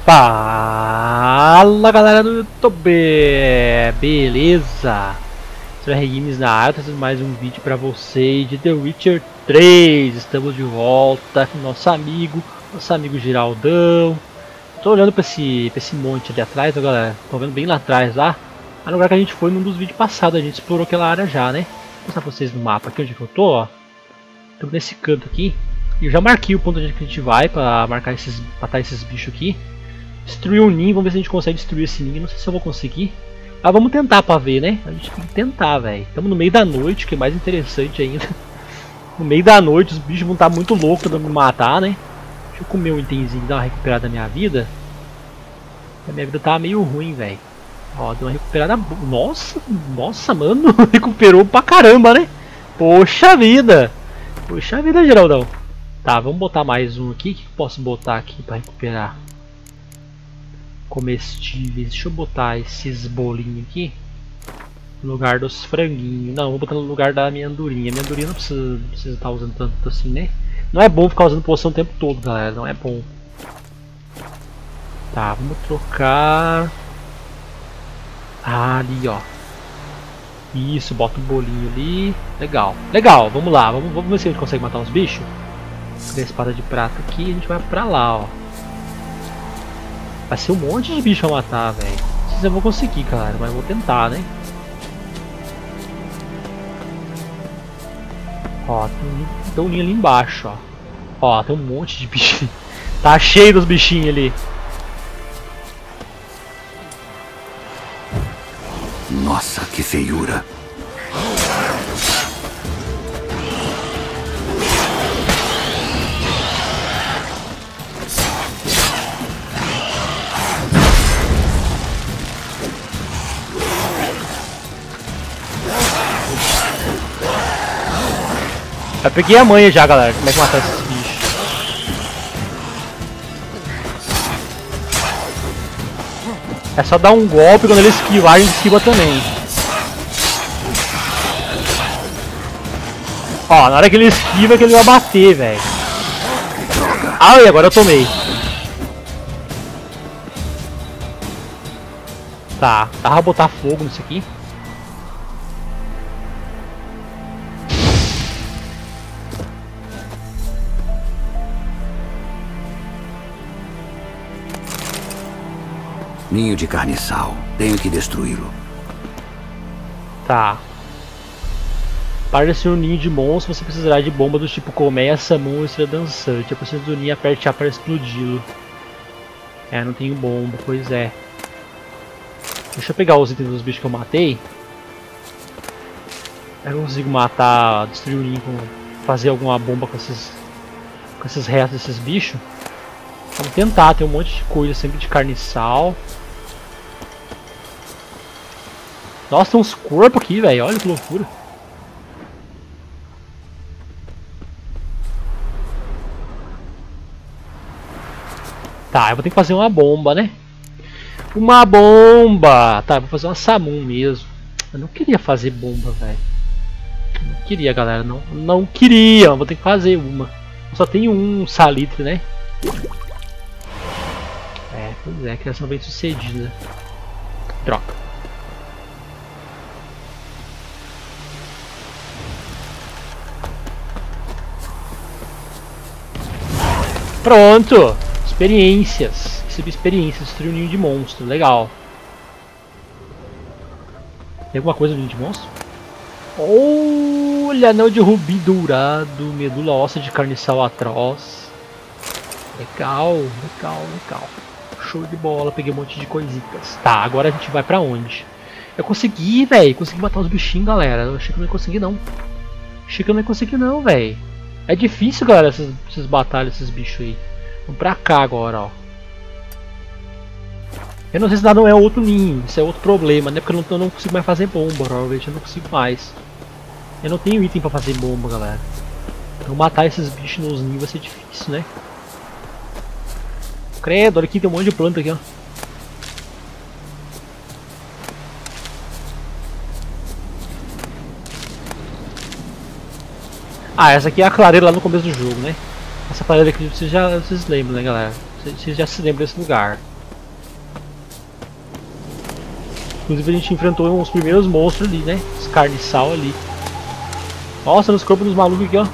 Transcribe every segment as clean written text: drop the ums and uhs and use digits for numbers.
Fala galera do YouTube, beleza? Sou Games na área, trazendo mais um vídeo pra vocês de The Witcher 3. Estamos de volta com nosso amigo Geraldão. Tô olhando pra esse monte ali atrás, ó, galera. Tô vendo bem lá atrás lá. É o lugar que a gente foi num dos vídeos passados, a gente explorou aquela área já, né? Vou mostrar pra vocês no mapa aqui onde que eu tô, ó. Tô nesse canto aqui. E eu já marquei o ponto onde a gente vai pra matar esses bichos aqui. Destruir um ninho, vamos ver se a gente consegue destruir esse ninho. Não sei se eu vou conseguir. Mas vamos tentar pra ver, né? A gente tem que tentar, velho. Estamos no meio da noite, que é mais interessante ainda. No meio da noite, os bichos vão estar muito loucos tentando me matar, né? Deixa eu comer um itemzinho, dar uma recuperada da minha vida. A minha vida tá meio ruim, velho. Ó, deu uma recuperada. Nossa, mano. Recuperou pra caramba, né? Poxa vida, Geraldão. Tá, vamos botar mais um aqui. O que eu posso botar aqui pra recuperar? Comestíveis. Deixa eu botar esses bolinhos aqui no lugar dos franguinhos. Não, vou botar no lugar da minha andorinha. Minha andorinha não precisa estar usando tanto assim, né? Não é bom ficar usando poção o tempo todo, galera. Não é bom. Tá, vamos trocar. Ah, ali, ó. Isso, bota um bolinho ali. Legal, legal. Vamos lá. Vamos ver se a gente consegue matar uns bichos. Com a espada de prata aqui, a gente vai pra lá, ó. Vai ser um monte de bicho a matar, velho. Não sei se eu vou conseguir, cara, mas eu vou tentar, né? Ó, tem um ninho ali embaixo, ó. Ó, tem um monte de bicho. Tá cheio dos bichinhos ali. Nossa, que feiura. Eu peguei a manha já, galera. Como é que matar esses bichos? É só dar um golpe, quando ele esquivar, a gente esquiva também. Ó, na hora que ele esquiva, que ele vai bater, velho. Ai, agora eu tomei. Tá, dá pra botar fogo nisso aqui. Ninho de carniçal. Tenho que destruí-lo. Tá. Para destruir um ninho de monstros, você precisará de bomba do tipo colmeia, samum ou estrela dançante. Eu preciso do ninho, aperte A para explodi-lo. É, não tenho bomba, pois é. Deixa eu pegar os itens dos bichos que eu matei. Eu consigo matar, destruir o ninho, fazer alguma bomba com esses restos desses bichos. Vamos tentar, tem um monte de coisa, sempre de carniçal. Nossa, tem uns corpos aqui, velho. Olha que loucura. Tá, eu vou ter que fazer uma bomba, né? Uma bomba! Tá, eu vou fazer uma samum mesmo. Eu não queria fazer bomba, velho. Não queria, galera. Não queria. Vou ter que fazer uma. Só tenho um salitre, né? É, pois é, criação bem sucedida. Troca. Pronto! Experiências. Recebi experiências. Destruir um ninho de monstro. Legal. Tem alguma coisa no ninho de monstro? Olha, anel de rubi dourado. Medula óssea de carniçal atroz. Legal, legal. Show de bola. Peguei um monte de coisitas. Tá, agora a gente vai pra onde? Eu consegui, velho. Consegui matar os bichinhos, galera. Eu achei que eu não ia conseguir, não. Achei que eu não ia conseguir, não, velho. É difícil, galera, essas batalhas, esses bichos aí. Vamos pra cá agora, ó. Eu não sei se não é outro ninho, isso é outro problema, né? Porque eu não consigo mais fazer bomba, provavelmente eu não consigo mais. Eu não tenho item pra fazer bomba, galera. Então matar esses bichos nos ninhos vai ser difícil, né? Credo, olha aqui, tem um monte de planta aqui, ó. Ah, essa aqui é a clareira lá no começo do jogo, né? Essa clareira aqui vocês lembram, né, galera? Vocês já se lembram desse lugar. Inclusive a gente enfrentou uns primeiros monstros ali, né? Os carniçal ali. Nossa, nos corpos dos malucos aqui, ó.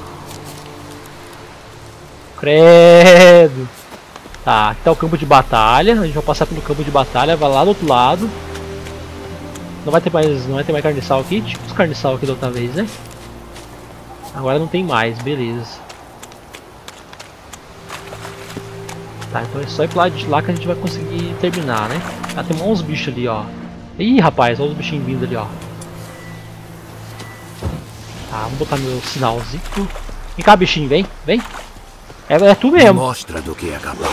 Credo. Tá, aqui tá o campo de batalha. A gente vai passar pelo campo de batalha, vai lá do outro lado. Não vai ter mais carniçal aqui. Tipo os carniçal aqui da outra vez, né? Agora não tem mais, beleza. Tá, então é só ir pro lado de lá que a gente vai conseguir terminar, né? Ah, tem uns bichos ali, ó. Ih, rapaz, olha os bichinhos vindo ali, ó. Tá, vamos botar meu sinalzinho. Vem cá, bichinho, vem, vem. É tu mesmo. Mostra do que é capaz.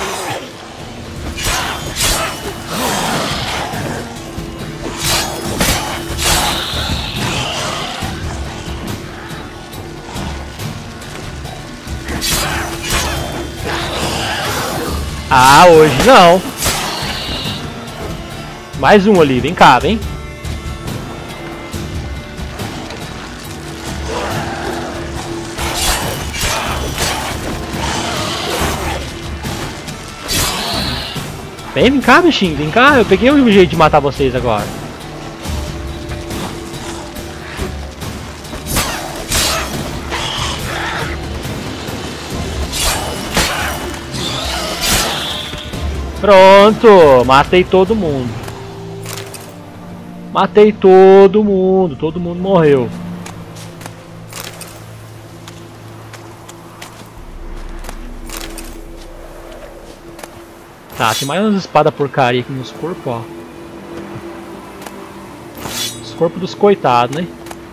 Ah, hoje não. Mais um ali, vem cá, vem. Vem cá, bichinho, vem cá. Eu peguei o jeito de matar vocês agora. Pronto, matei todo mundo. Matei todo mundo morreu. Tá, tem mais umas espadas porcaria aqui nos corpos, ó. Os corpos dos coitados, né?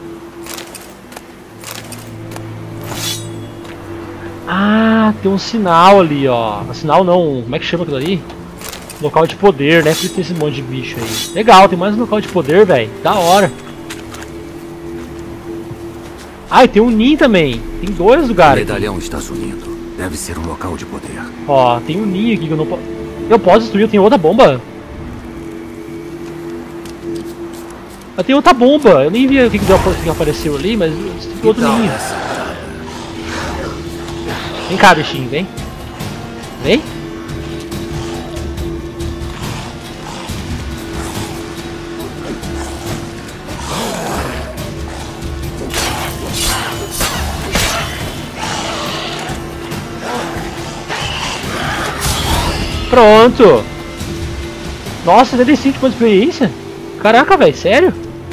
Ah, tem um sinal ali, ó. Sinal não, como é que chama aquilo ali? Local de poder, né? Por isso tem esse monte de bicho aí. Legal, tem mais um local de poder, velho. Da hora. Ah, e tem um ninho também. Tem dois lugares. O medalhão está sumindo. Deve ser um local de poder. Ó, tem um ninho aqui que eu não posso... Eu posso destruir, eu tenho outra bomba. Eu tenho outra bomba. Eu nem vi o que apareceu ali, mas tem outro ninho. Vem cá, bichinho, vem. Vem. Pronto! Nossa, 75 de experiência? Caraca, velho, sério?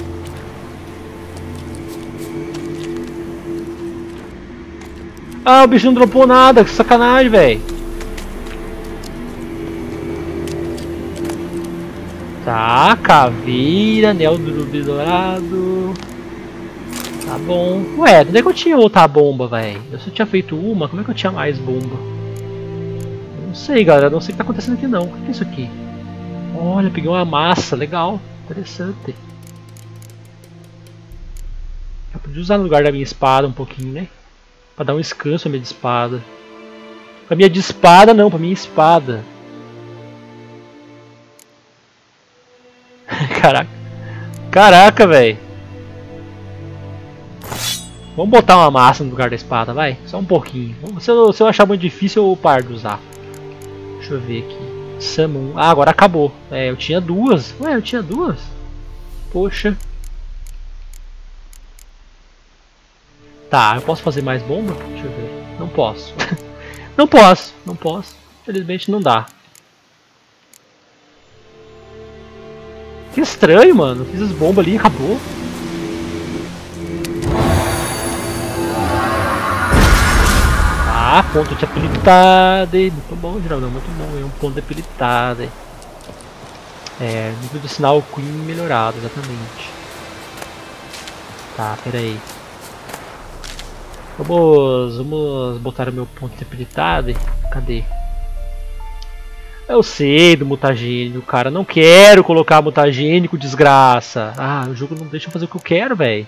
Ah, o bicho não dropou nada, que sacanagem, velho. Tá, caveira, anel do rubi dourado. Tá bom. Ué, onde é que eu tinha outra bomba, velho? Eu só tinha feito uma, como é que eu tinha mais bomba? Não sei, galera, não sei o que tá acontecendo aqui não. O que é isso aqui? Olha, peguei uma massa, legal, interessante. Eu podia usar no lugar da minha espada um pouquinho, né? Pra dar um descanso à minha espada. Pra minha de espada não, pra minha espada. Caraca. Caraca, velho. Vamos botar uma massa no lugar da espada, vai? Só um pouquinho. Se eu achar muito difícil, eu paro de usar. Deixa eu ver aqui. Summon. Ah, agora acabou. É, eu tinha duas. Ué, eu tinha duas? Poxa. Tá, eu posso fazer mais bomba? Deixa eu ver. Não posso. Não posso. Não posso. Infelizmente não dá. Que estranho, mano. Fiz as bombas ali e acabou. Ah, ponto de habilidade. Muito bom, Geraldão, muito bom. É um ponto de habilidade. É, nível do sinal Queen melhorado, exatamente. Tá, pera aí. Vamos botar o meu ponto de habilidade. Cadê? Eu sei do mutagênico, cara. Não quero colocar mutagênico, desgraça. Ah, o jogo não deixa eu fazer o que eu quero, velho.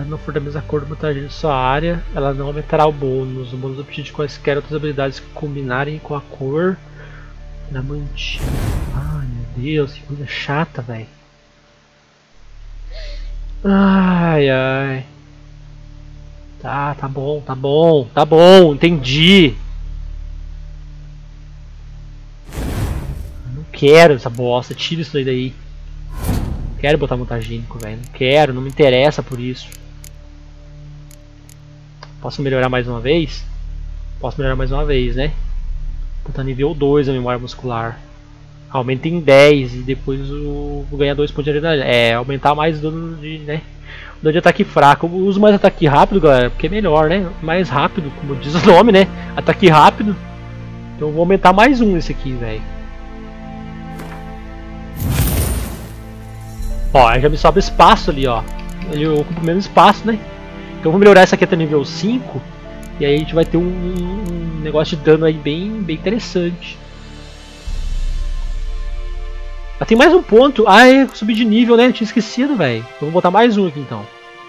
não for da mesma cor do mutagênio de sua área, ela não aumentará o bônus. O bônus obtido de quaisquer outras habilidades que combinarem com a cor da mantinha. Ai meu Deus, que coisa chata, velho. Ai ai. Tá bom, entendi. Não quero essa bosta, tira isso daí. Não quero botar mutagênico, velho. Não quero, não me interessa por isso. Posso melhorar mais uma vez? Posso melhorar mais uma vez, né? Botar nível 2 a memória muscular. Aumenta em 10 e depois vou ganhar 2 pontos de adrenalina. É, aumentar mais dano de, né? Dano de ataque fraco. Eu uso mais ataque rápido, galera, porque é melhor, né? Mais rápido, como diz o nome, né? Ataque rápido. Então eu vou aumentar mais um esse aqui, velho. Ó, já me sobra espaço ali, ó. Ele ocupa menos espaço, né? Então eu vou melhorar essa aqui até nível 5. E aí a gente vai ter um negócio de dano aí bem interessante. Ah, tem mais um ponto. Ah, eu subi de nível, né? Eu tinha esquecido, velho. Então vou botar mais um aqui então.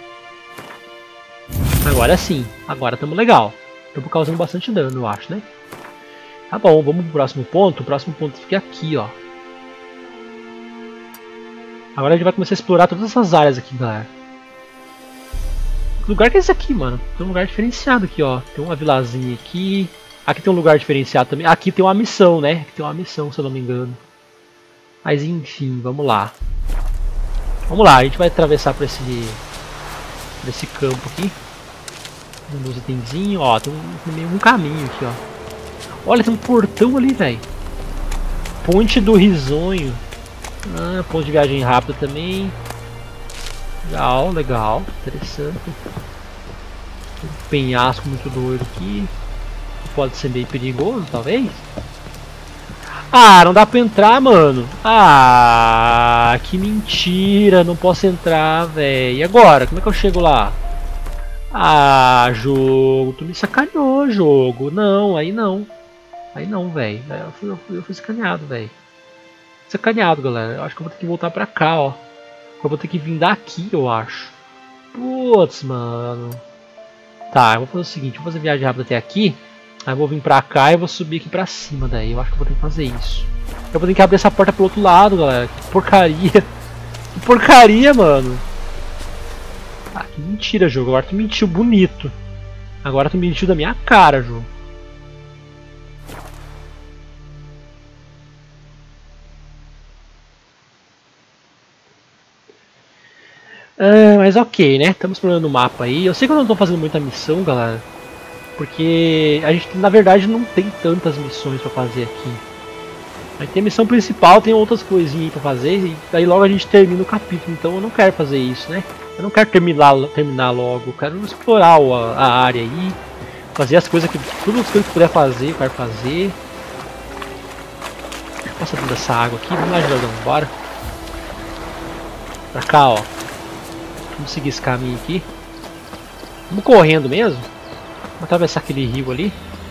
Agora sim. Agora estamos legal. Estamos causando bastante dano, eu acho, né? Tá bom, vamos pro próximo ponto. O próximo ponto fica aqui, ó. Agora a gente vai começar a explorar todas essas áreas aqui, galera. Que lugar que é esse aqui, mano? Tem um lugar diferenciado aqui, ó. Tem uma vilazinha aqui. Aqui tem um lugar diferenciado também. Aqui tem uma missão, né? Aqui tem uma missão, se eu não me engano. Mas enfim, vamos lá. Vamos lá, a gente vai atravessar por esse campo aqui. Uns itenzinhos, ó. Tem um caminho aqui, ó. Olha, tem um portão ali, velho. Ponte do Risonho. Ah, ponto de viagem rápida também. Legal, legal, interessante. Um penhasco muito doido aqui. Pode ser meio perigoso, talvez. Ah, não dá pra entrar, mano. Ah, que mentira. Não posso entrar, velho. E agora? Como é que eu chego lá? Ah, jogo. Tu me sacaneou, jogo. Não, aí não. Aí não, velho. Eu fui sacaneado, velho. Sacaneado, galera. Eu acho que eu vou ter que voltar pra cá, ó. Eu vou ter que vir daqui, eu acho. Putz, mano. Tá, eu vou fazer o seguinte. Eu vou fazer viagem rápida até aqui. Aí eu vou vir pra cá e vou subir aqui pra cima daí. Eu acho que eu vou ter que fazer isso. Eu vou ter que abrir essa porta pro outro lado, galera. Que porcaria. Que porcaria, mano. Ah, que mentira, jogo. Agora tu mentiu bonito. Agora tu mentiu da minha cara, jogo. Ah, mas ok, né? Estamos explorando o mapa aí. Eu sei que eu não estou fazendo muita missão, galera. Porque a gente, na verdade, não tem tantas missões pra fazer aqui. Aí tem a missão principal, tem outras coisinhas aí pra fazer. E aí logo a gente termina o capítulo. Então eu não quero fazer isso, né? Eu não quero terminar logo. Eu quero explorar a área aí. Fazer as coisas que... Todas as coisas que puder fazer, eu quero fazer. Passa dentro dessa água aqui. Vamos lá, Jordão. Bora. Pra cá, ó. Vamos seguir esse caminho aqui. Vamos correndo mesmo. Vamos atravessar aquele rio ali.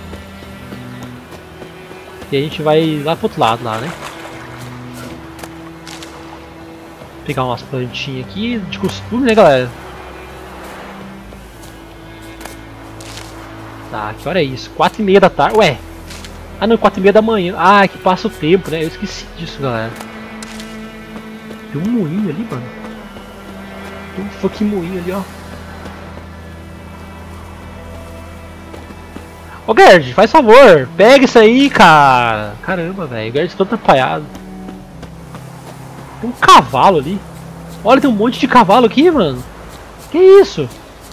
E a gente vai lá pro outro lado, lá, né? Pegar umas plantinhas aqui, de costume, né, galera? Tá, que hora é isso? 4h30 da tarde, ué! Ah não, 4h30 da manhã. Ah, é que passa o tempo, né? Eu esqueci disso, galera. Tem um moinho ali, mano. Tem um fucking moinho ali, ó. Ô Gerd, faz favor, pega isso aí, cara. Caramba, velho, o Gerd tá todo atrapalhado. Tem um cavalo ali. Olha, tem um monte de cavalo aqui, mano. Que isso?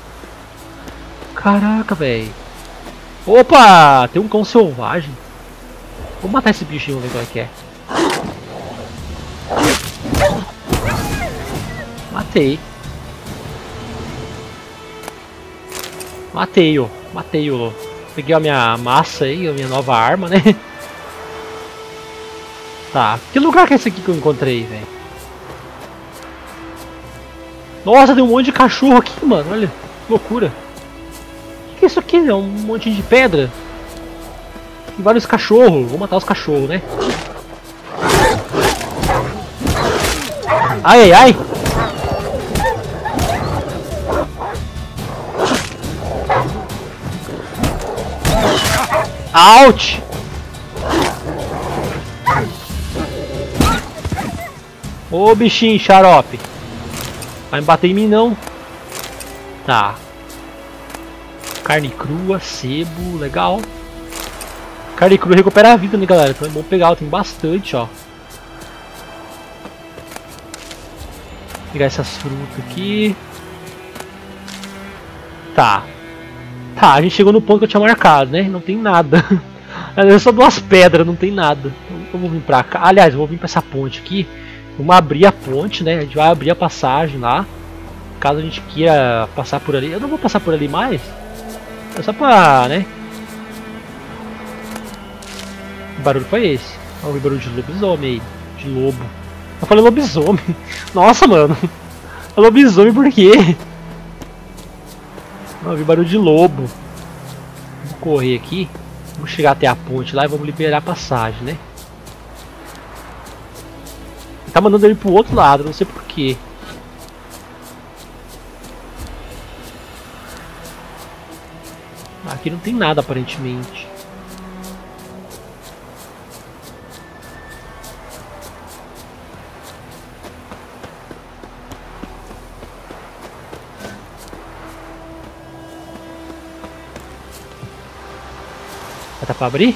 Caraca, velho. Opa, tem um cão selvagem. Vou matar esse bichinho, ver qual é que é. Matei. Matei-o. Matei-o. Peguei a minha massa aí, a minha nova arma, né? Tá. Que lugar que é esse aqui que eu encontrei, velho? Nossa, tem um monte de cachorro aqui, mano. Olha, que loucura. O que é isso aqui? É um monte de pedra? Tem vários cachorros. Vou matar os cachorros, né? Ai, ai, ai. Out! Ô bichinho xarope. Vai me bater em mim não. Tá. Carne crua, sebo, legal. Carne crua recupera a vida, né, galera? Então é bom pegar, tem bastante, ó. Pegar essas frutas aqui. Tá. Tá, a gente chegou no ponto que eu tinha marcado, né? Não tem nada. É só duas pedras, não tem nada. Então eu vou vir pra cá. Aliás, eu vou vir pra essa ponte aqui. Vamos abrir a ponte, né? A gente vai abrir a passagem lá. Caso a gente queira passar por ali. Eu não vou passar por ali mais. É só pra, né? Que barulho foi esse? Olha o barulho de lobisomem aí. De lobo. Eu falei lobisomem. Nossa, mano. É lobisomem por quê? Não, eu vi barulho de lobo. Vamos correr aqui. Vamos chegar até a ponte lá e vamos liberar a passagem, né? Ele tá mandando ele pro outro lado, não sei porquê. Aqui não tem nada aparentemente. Dá pra abrir?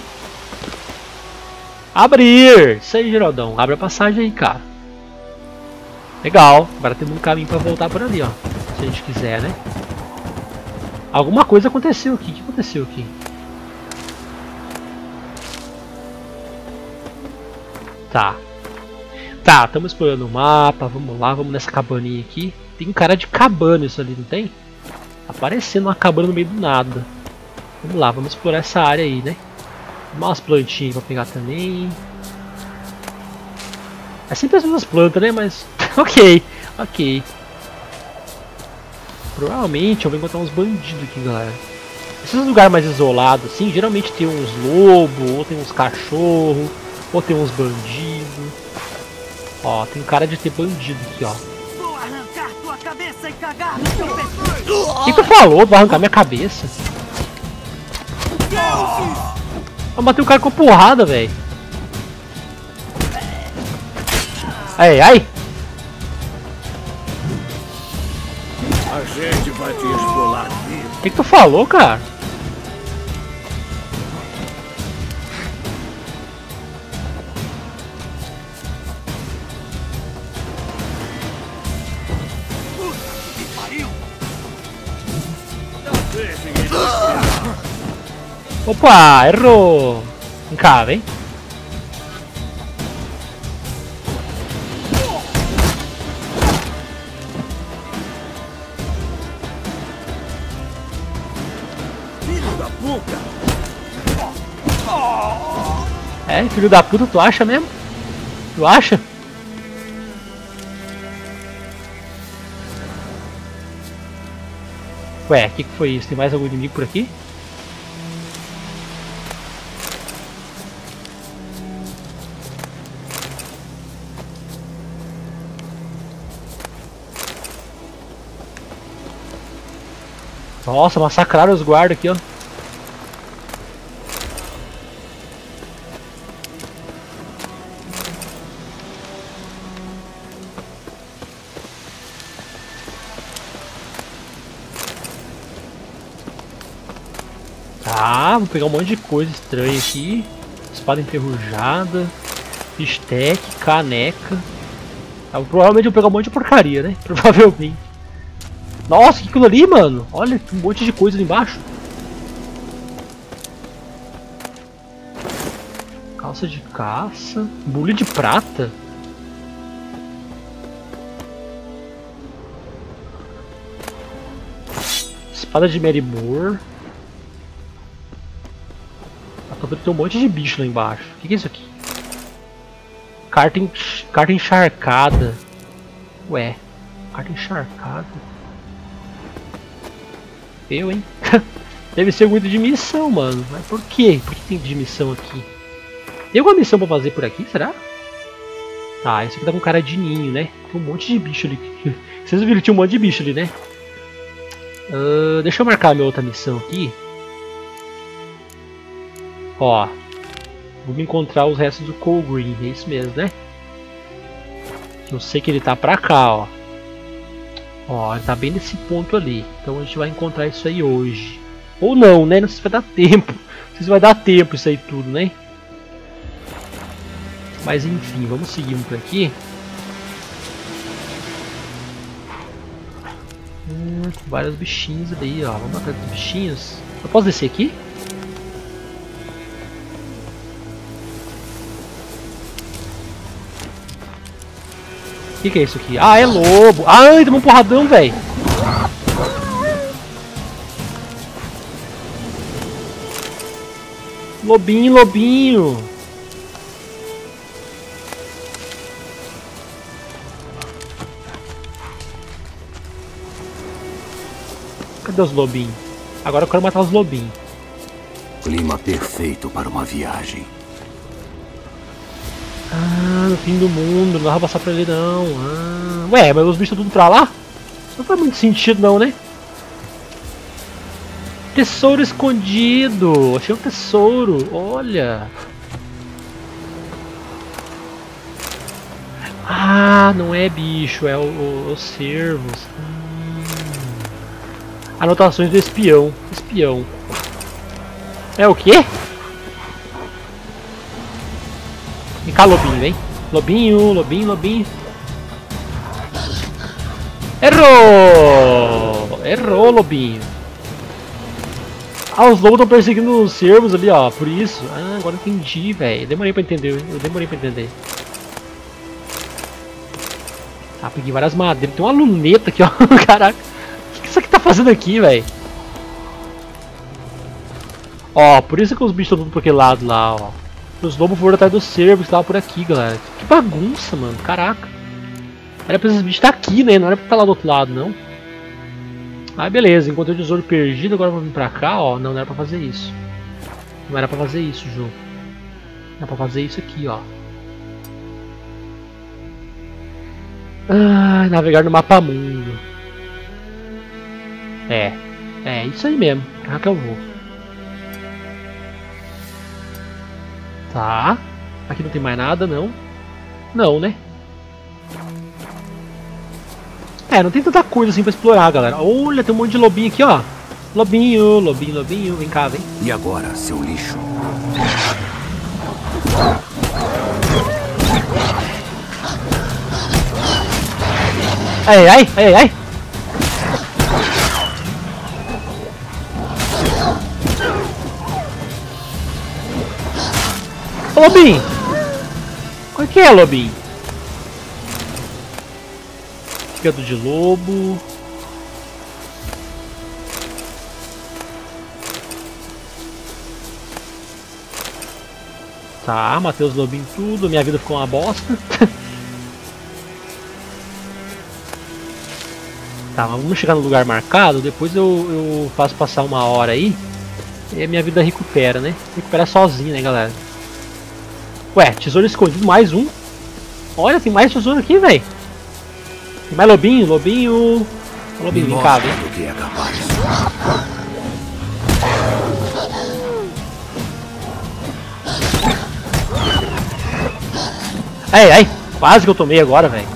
Abrir! Isso aí, Geraldão. Abre a passagem aí, cara. Legal. Agora temos um caminho pra voltar por ali, ó. Se a gente quiser, né? Alguma coisa aconteceu aqui. O que aconteceu aqui? Tá. Tá, estamos explorando o mapa. Vamos lá, vamos nessa cabaninha aqui. Tem um cara de cabana isso ali, não tem? Aparecendo uma cabana no meio do nada. Vamos lá, vamos explorar essa área aí, né? Umas plantinhas pra pegar também. É sempre as mesmas plantas, né? Mas ok, ok. Provavelmente eu vou encontrar uns bandidos aqui, galera. Esses lugares mais isolados, assim, geralmente tem uns lobos, ou tem uns cachorros, ou tem uns bandidos. Ó, tem cara de ter bandido aqui, ó. Vou arrancar tua cabeça e cagar no teu pescoço. O que tu falou? Vai arrancar minha cabeça? Eu matei o cara com porrada, velho. Ai, ai. A gente vai te explorar vivo. O que tu falou, cara? Opa, errou! Vem cá, vem. Filho da puta! É, filho da puta, tu acha mesmo? Tu acha? Ué, o que foi isso? Tem mais algum inimigo por aqui? Nossa, massacraram os guardas aqui, ó. Tá, vou pegar um monte de coisa estranha aqui. Espada enferrujada, bistec, caneca. Tá, provavelmente eu vou pegar um monte de porcaria, né? Provavelmente. Nossa, que aquilo ali, mano? Olha, tem um monte de coisa ali embaixo. Calça de caça. Bule de prata. Espada de Mary Moore. Tem um monte de bicho lá embaixo. O que é isso aqui? Carta encharcada. Ué, carta encharcada. Eu, hein? Deve ser muito de missão, mano. Mas por quê? Por que tem de missão aqui? Tem alguma missão pra fazer por aqui, será? Tá, esse aqui tá com cara de ninho, né? Tem um monte de bicho ali. Vocês viram? Tinha um monte de bicho ali, né? Deixa eu marcar a minha outra missão aqui. Ó, vamos encontrar os restos do Cole Green, é isso mesmo, né? Eu sei que ele tá pra cá, ó. Ó, ele tá bem nesse ponto ali. Então a gente vai encontrar isso aí hoje. Ou não, né? Não sei se vai dar tempo. Não sei se vai dar tempo isso aí tudo, né? Mas enfim, vamos seguir por aqui. Vários bichinhos ali, ó. Vamos matar os bichinhos. Eu posso descer aqui? O que é isso aqui? Ah, é lobo! Ai, tomou um porradão, velho! Lobinho, lobinho! Cadê os lobinhos? Agora eu quero matar os lobinhos. Clima perfeito para uma viagem. Ah, no fim do mundo, não dá pra passar pra ele não. Ah, ué, mas os bichos estão tudo pra lá? Não faz muito sentido não, né? Tesouro escondido! Achei um tesouro, olha! Ah, não é bicho, é os cervos. Anotações do espião. Espião. É o quê? Vem cá, lobinho, vem. Lobinho, lobinho, lobinho. Errou! Errou, lobinho. Ah, os lobos estão perseguindo os cervos ali, ó. Por isso. Ah, agora eu entendi, velho. Demorei pra entender. Eu demorei pra entender. Ah, peguei várias madeiras. Tem uma luneta aqui, ó. Caraca. O que isso aqui tá fazendo aqui, velho? Ó, por isso que os bichos estão tudo por aquele lado lá, ó. Os lobos foram atrás dos cervos que estavam por aqui, galera. Que bagunça, mano. Caraca. Era pra esses bichos estar aqui, né? Não era pra estar lá do outro lado, não. Ah, beleza. Encontrei o tesouro perdido. Agora eu vou vir pra cá, ó. Não, não era pra fazer isso. Não era pra fazer isso, jogo. Era pra fazer isso aqui, ó. Ah, navegar no mapa mundo. É isso aí mesmo. Pra cá que eu vou. Tá. Aqui não tem mais nada, não. Não, né? É, não tem tanta coisa assim pra explorar, galera. Olha, tem um monte de lobinho aqui, ó. Lobinho, lobinho, lobinho. Vem cá, vem. E agora, seu lixo? Ai, ai, ai, ai. Ô, lobinho. Qual que é, lobinho? Fígado de lobo. Tá, matei os lobinhos tudo. Minha vida ficou uma bosta. Tá, mas vamos chegar no lugar marcado. Depois eu faço passar uma hora aí. E a minha vida recupera, né? Recupera sozinho, né, galera? Ué, tesouro escondido, mais um. Olha, tem mais tesouro aqui, velho. Tem mais lobinho, lobinho. Lobinho, vem cá, vem. Do que é capaz. Ai, ai, quase que eu tomei agora, velho.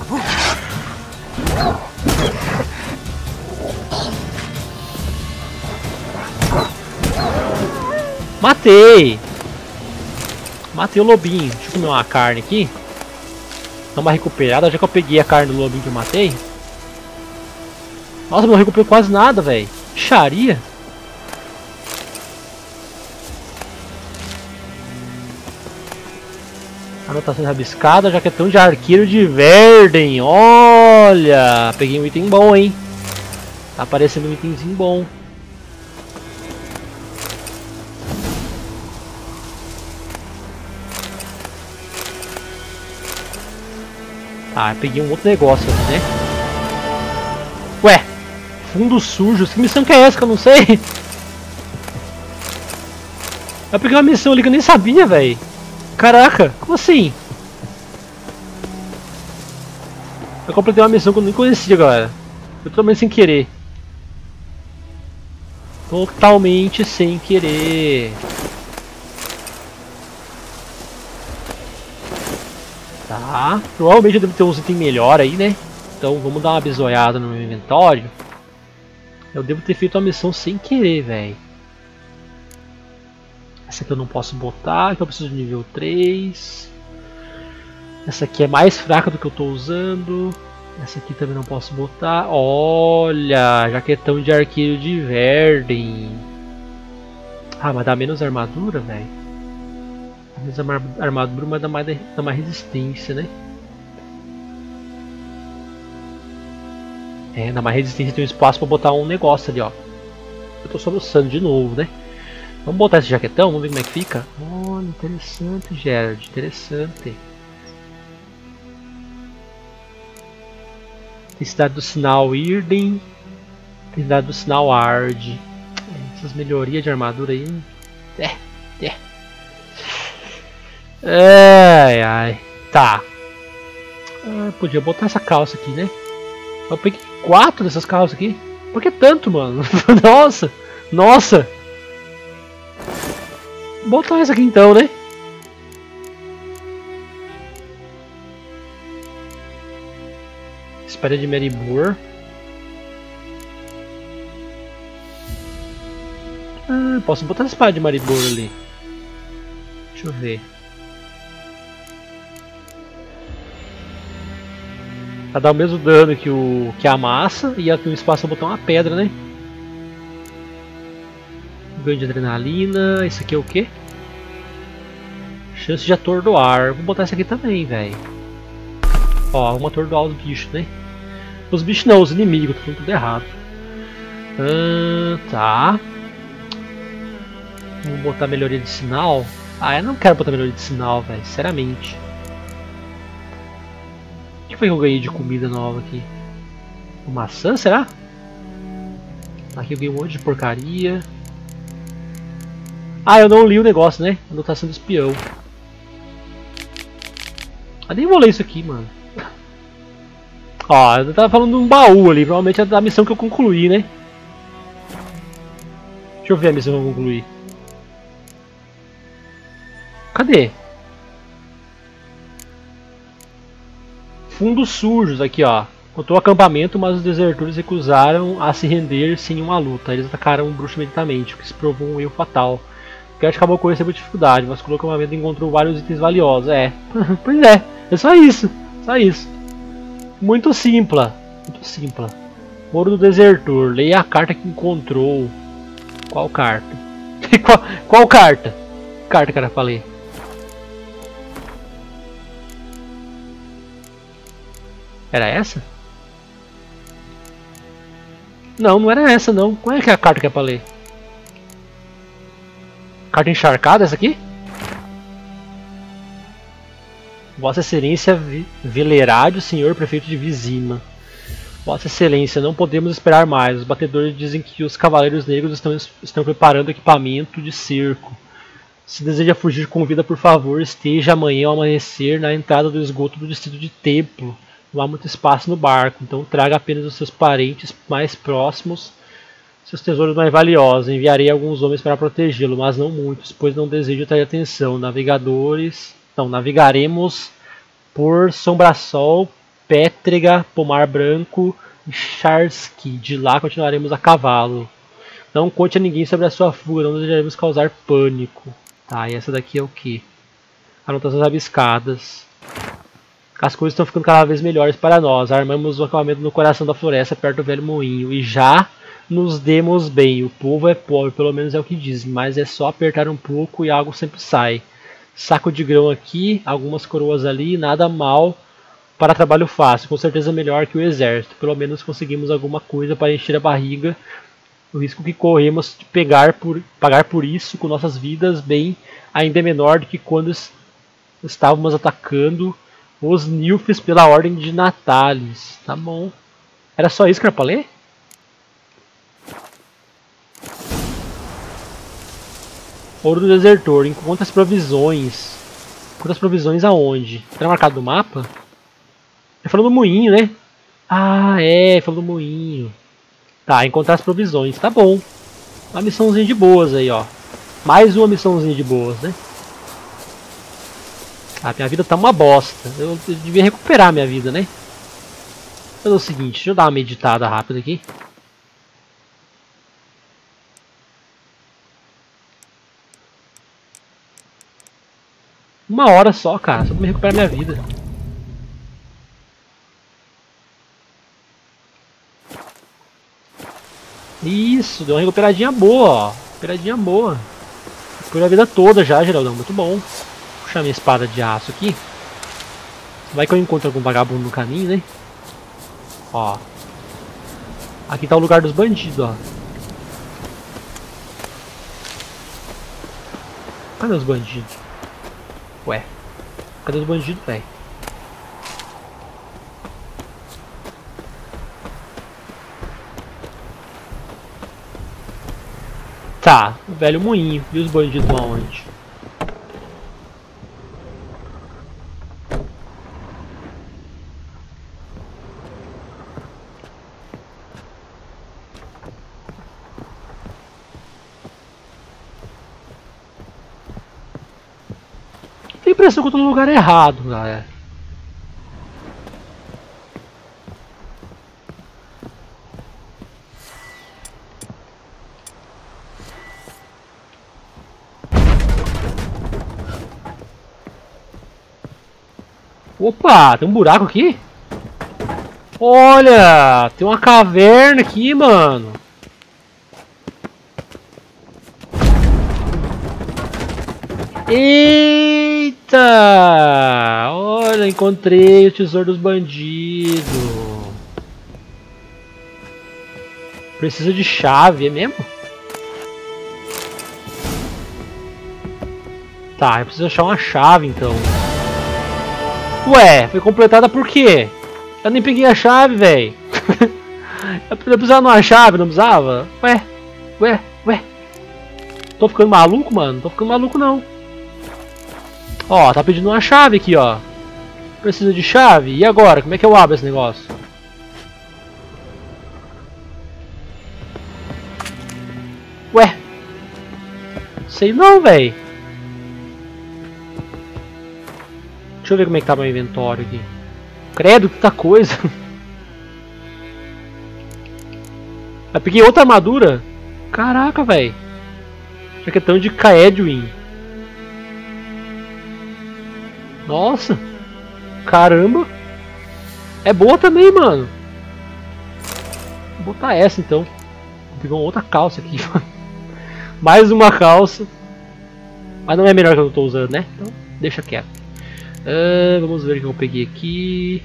Matei! Matei o lobinho. Deixa eu comer uma carne aqui. Dá uma recuperada, já que eu peguei a carne do lobinho que eu matei. Nossa, não recuperei quase nada, velho. Bicharia. Anotação rabiscada, jaquetão de arqueiro de Verden. Olha, peguei um item bom, hein. Tá aparecendo um itemzinho bom. Ah, peguei um outro negócio ali, né? Ué, fundo sujo. Que missão que é essa que eu não sei? Eu peguei uma missão ali que eu nem sabia, velho. Caraca, como assim? Eu completei uma missão que eu nem conhecia, galera. Totalmente sem querer. Totalmente sem querer. Tá. Provavelmente eu devo ter uns itens melhor aí, né? Então vamos dar uma bisoiada no meu inventório. Eu devo ter feito a missão sem querer, velho. Essa aqui eu não posso botar, que eu preciso de nível 3. Essa aqui é mais fraca do que eu estou usando. Essa aqui também não posso botar. Olha, jaquetão de arqueiro de Verden. Ah, mas dá menos armadura, velho. Menos armadura, mas dá mais resistência, né? É, dá mais resistência, tem um espaço pra botar um negócio ali, ó. Eu tô soluçando de novo, né? Vamos botar esse jaquetão, vamos ver como é que fica. Olha, interessante, Gerard, interessante. Intensidade do sinal Irden. Intensidade do sinal Ard. Essas melhorias de armadura aí. Ai, ai. Tá. Podia botar essa calça aqui, né? Eu peguei 4 dessas calças aqui. Por que tanto, mano? Nossa! Nossa! Vou botar essa aqui então, né? Espada de Maribor. Posso botar a espada de Maribor ali. Deixa eu ver. Vai dar o mesmo dano que a massa e ela tem um espaço para botar uma pedra, né? Ganho de adrenalina. Isso aqui é o quê? Chance de atordoar. Vou botar isso aqui também, velho. Ó, vamos atordoar os bichos, né? Os bichos não, os inimigos. Tô falando tudo errado. Tá. Vamos botar melhoria de sinal. Ah, eu não quero botar melhoria de sinal, velho. Sinceramente. O que foi que eu ganhei de comida nova aqui? Uma maçã, será? Aqui eu ganhei um monte de porcaria. Ah, eu não li o negócio, né? Anotação do espião. Eu nem vou ler isso aqui, mano. Ó, eu tava falando de um baú ali. Provavelmente é da missão que eu concluí, né? Deixa eu ver a missão que eu concluí. Cadê? Fundos sujos aqui, ó. Contou o acampamento, mas os desertores recusaram a se render sem uma luta. Eles atacaram o bruxo imediatamente, o que se provou um erro fatal. Gert acabou com essa dificuldade, mas o acampamento encontrou vários itens valiosos. É, pois é, é só isso. Só isso. Muito simples. Muito simples. Moro do desertor. Leia a carta que encontrou. Qual carta? qual carta? Carta que era pra ler. Era essa? Não, não era essa não. Qual é que é a carta que é pra ler? Carta encharcada essa aqui? Vossa Excelência Velerádio, Senhor Prefeito de Vizima. Vossa Excelência, não podemos esperar mais. Os batedores dizem que os Cavaleiros Negros estão preparando equipamento de cerco. Se deseja fugir com vida, por favor, esteja amanhã ao amanhecer na entrada do esgoto do distrito de Templo. Não há muito espaço no barco, então traga apenas os seus parentes mais próximos, seus tesouros mais valiosos. Enviarei alguns homens para protegê-lo, mas não muitos, pois não desejo atrair atenção. Navegaremos por Sombrassol, Pétrega, Pomar Branco e Charski. De lá continuaremos a cavalo. Não conte a ninguém sobre a sua fuga, não desejaremos causar pânico. Tá, e essa daqui é o que? Anotações rabiscadas. As coisas estão ficando cada vez melhores para nós. Armamos o acampamento no coração da floresta, perto do velho moinho. E já nos demos bem. O povo é pobre, pelo menos é o que dizem. Mas é só apertar um pouco e algo sempre sai. Saco de grão aqui, algumas coroas ali. Nada mal para trabalho fácil. Com certeza melhor que o exército. Pelo menos conseguimos alguma coisa para encher a barriga. O risco que corremos de pagar por isso com nossas vidas, bem, ainda é menor do que quando estávamos atacando os Nilfs pela ordem de Natalis. Tá bom. Era só isso que era pra ler? Ouro do desertor. Encontra as provisões. Encontra as provisões aonde? Tá marcado no mapa? É falando do moinho, né? Ah, é. Falando do moinho. Tá, encontrar as provisões. Tá bom. Uma missãozinha de boas aí, ó. Mais uma missãozinha de boas, né? Ah, minha vida tá uma bosta. Eu devia recuperar minha vida, né? Mas é o seguinte, deixa eu dar uma meditada rápida aqui. Uma hora só, cara, só pra me recuperar minha vida. Isso, deu uma recuperadinha boa, ó. Recuperadinha boa. Recuperou a vida toda já, Geraldão, muito bom. Vou puxar minha espada de aço aqui. Vai que eu encontro algum vagabundo no caminho, né? Ó. Aqui tá o lugar dos bandidos, ó. Cadê os bandidos? Ué. Cadê os bandidos, velho? Tá, o velho moinho. E os bandidos estão aonde? Tem impressão que eu tô no lugar errado, galera. Opa, tem um buraco aqui? Olha, tem uma caverna aqui, mano. Eita! Olha, encontrei o tesouro dos bandidos. Precisa de chave, é mesmo? Tá, eu preciso achar uma chave então. Ué, foi completada por quê? Eu nem peguei a chave, velho. Eu precisava de uma chave, não precisava? Ué. Tô ficando maluco, mano? Não tô ficando maluco, não. Ó, tá pedindo uma chave aqui, ó. Precisa de chave? E agora? Como é que eu abro esse negócio? Ué. Sei não, velho. Deixa eu ver como é que tá meu inventório aqui. Credo, que coisa. Eu peguei outra armadura. Caraca, velho. Jaquetão de Kaedwin. Nossa. Caramba. É boa também, mano. Vou botar essa então. Vou pegar uma outra calça aqui. Mais uma calça. Mas não é melhor que eu tô usando, né? Então deixa quieto. Vamos ver o que eu peguei aqui.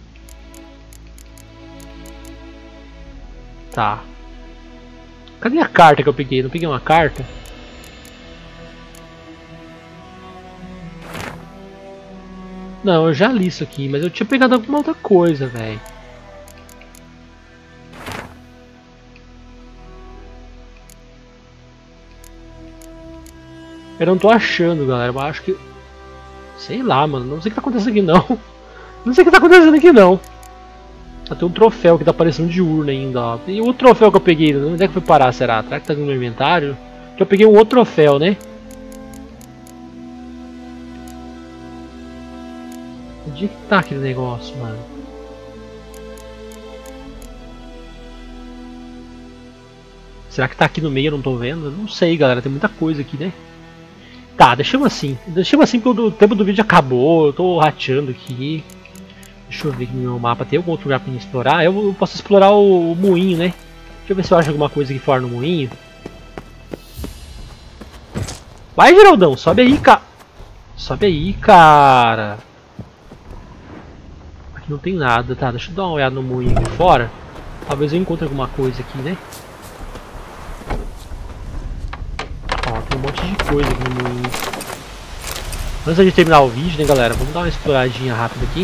Tá. Cadê a carta que eu peguei? Não peguei uma carta? Não, eu já li isso aqui, mas eu tinha pegado alguma outra coisa, velho. Eu não tô achando, galera. Eu acho que... Sei lá, mano. Não sei o que tá acontecendo aqui, não. Não sei o que tá acontecendo aqui, não. Tem um troféu que tá parecendo de urna ainda, ó. E o troféu que eu peguei, onde é que foi parar, será? Será que tá no meu inventário? Que eu peguei um outro troféu, né? Onde é que tá aquele negócio, mano? Será que tá aqui no meio, eu não tô vendo? Não sei, galera. Tem muita coisa aqui, né? Tá, deixamos assim. Deixamos assim porque o tempo do vídeo acabou. Eu tô rateando aqui. Deixa eu ver aqui no meu mapa. Tem algum outro lugar pra me explorar? Eu posso explorar o moinho, né? Deixa eu ver se eu acho alguma coisa aqui fora no moinho. Vai, Geraldão. Sobe aí, cara. Sobe aí, cara. Aqui não tem nada. Tá, deixa eu dar uma olhada no moinho aqui fora. Talvez eu encontre alguma coisa aqui, né? Ó, tem um monte de coisa aqui no moinho. Antes de terminar o vídeo, né, galera? Vamos dar uma exploradinha rápida aqui.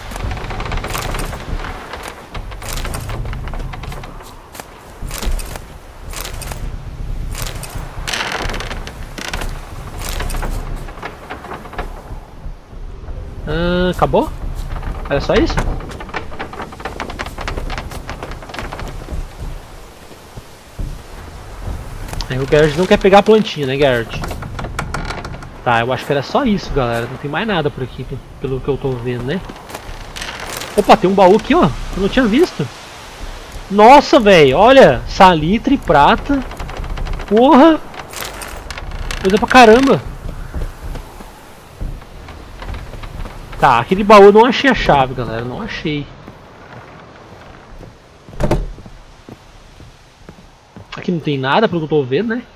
Acabou? Era só isso? Aí o Garrett não quer pegar a plantinha, né, Garrett? Tá, eu acho que era só isso, galera. Não tem mais nada por aqui, pelo que eu tô vendo, né? Opa, tem um baú aqui, ó. Eu não tinha visto. Nossa, velho. Olha, salitre, prata. Porra. Coisa pra caramba. Tá, aquele baú eu não achei a chave, galera. Não achei. Aqui não tem nada, pelo que eu tô vendo, né?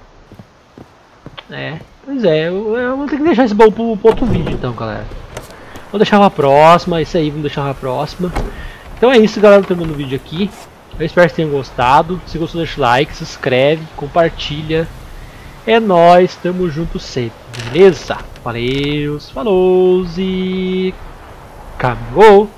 É, pois é. Eu vou ter que deixar esse baú pro outro vídeo, então, galera. Vou deixar pra próxima. Isso aí, vamos deixar pra próxima. Então é isso, galera. Terminando o vídeo aqui. Eu espero que tenham gostado. Se gostou, deixa o like, se inscreve, compartilha. É nóis, tamo junto sempre, beleza? Valeu, falou e acabou!